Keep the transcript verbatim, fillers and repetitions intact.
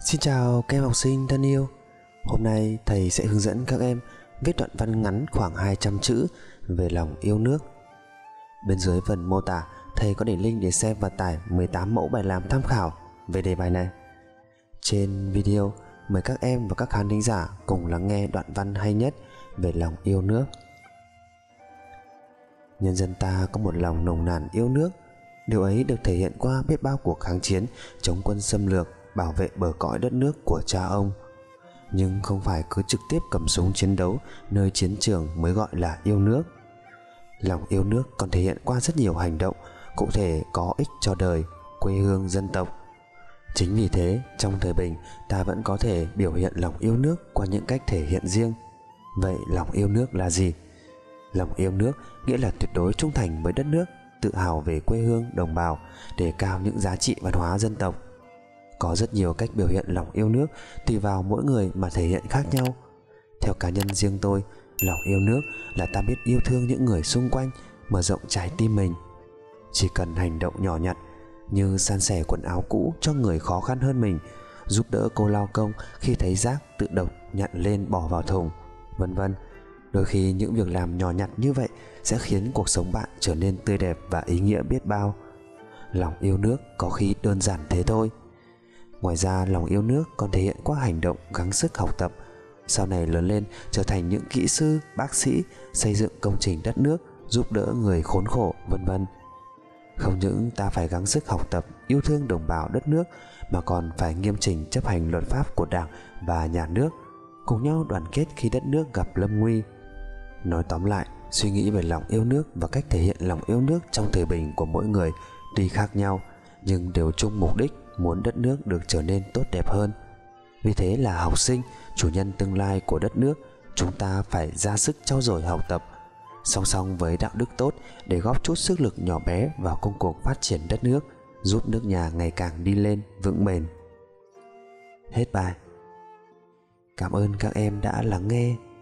Xin chào các em học sinh thân yêu. Hôm nay thầy sẽ hướng dẫn các em viết đoạn văn ngắn khoảng hai trăm chữ về lòng yêu nước. Bên dưới phần mô tả, thầy có để link để xem và tải mười tám mẫu bài làm tham khảo về đề bài này. Trên video, mời các em và các khán thính giả cùng lắng nghe đoạn văn hay nhất về lòng yêu nước. Nhân dân ta có một lòng nồng nàn yêu nước. Điều ấy được thể hiện qua biết bao cuộc kháng chiến chống quân xâm lược, bảo vệ bờ cõi đất nước của cha ông. Nhưng không phải cứ trực tiếp cầm súng chiến đấu nơi chiến trường mới gọi là yêu nước. Lòng yêu nước còn thể hiện qua rất nhiều hành động cụ thể có ích cho đời, quê hương, dân tộc. Chính vì thế, trong thời bình, ta vẫn có thể biểu hiện lòng yêu nước qua những cách thể hiện riêng. Vậy lòng yêu nước là gì? Lòng yêu nước nghĩa là tuyệt đối trung thành với đất nước, tự hào về quê hương, đồng bào, đề cao những giá trị văn hóa dân tộc. Có rất nhiều cách biểu hiện lòng yêu nước, tùy vào mỗi người mà thể hiện khác nhau. Theo cá nhân riêng tôi, lòng yêu nước là ta biết yêu thương những người xung quanh, mở rộng trái tim mình. Chỉ cần hành động nhỏ nhặt như san sẻ quần áo cũ cho người khó khăn hơn mình, giúp đỡ cô lao công khi thấy rác tự động nhặt lên bỏ vào thùng, vân vân. Đôi khi những việc làm nhỏ nhặt như vậy sẽ khiến cuộc sống bạn trở nên tươi đẹp và ý nghĩa biết bao. Lòng yêu nước có khi đơn giản thế thôi. Ngoài ra, lòng yêu nước còn thể hiện qua hành động gắng sức học tập, sau này lớn lên trở thành những kỹ sư, bác sĩ, xây dựng công trình đất nước, giúp đỡ người khốn khổ, vân vân. Không những ta phải gắng sức học tập, yêu thương đồng bào đất nước, mà còn phải nghiêm chỉnh chấp hành luật pháp của Đảng và nhà nước, cùng nhau đoàn kết khi đất nước gặp lâm nguy. Nói tóm lại, suy nghĩ về lòng yêu nước và cách thể hiện lòng yêu nước trong thời bình của mỗi người tuy khác nhau, nhưng đều chung mục đích muốn đất nước được trở nên tốt đẹp hơn. Vì thế là học sinh, chủ nhân tương lai của đất nước, chúng ta phải ra sức trau dồi học tập, song song với đạo đức tốt để góp chút sức lực nhỏ bé vào công cuộc phát triển đất nước, giúp nước nhà ngày càng đi lên vững bền. Hết bài. Cảm ơn các em đã lắng nghe.